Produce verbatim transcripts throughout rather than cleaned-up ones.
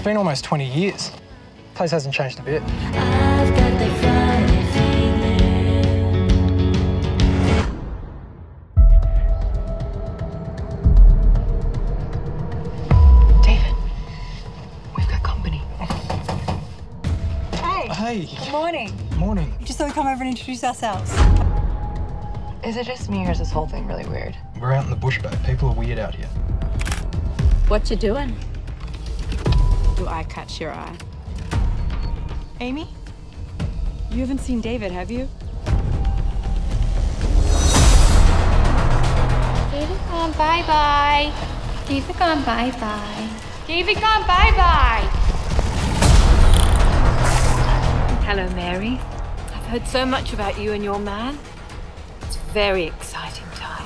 been almost twenty years. Place hasn't changed a bit. I've got the funny feeling. David, we've got company. Hey. Hey. Good morning. Morning. Just thought we'd come over and introduce ourselves. Is it just me or is this whole thing really weird? We're out in the bush, babe. People are weird out here. What you doing? Do I catch your eye? Amy? You haven't seen David, have you? David gone bye-bye. David gone bye-bye. David gone bye-bye. Hello, Mary. I've heard so much about you and your man. It's a very exciting time.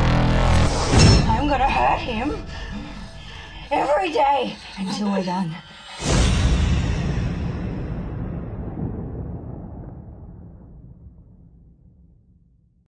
I'm gonna hurt him every day until we're done.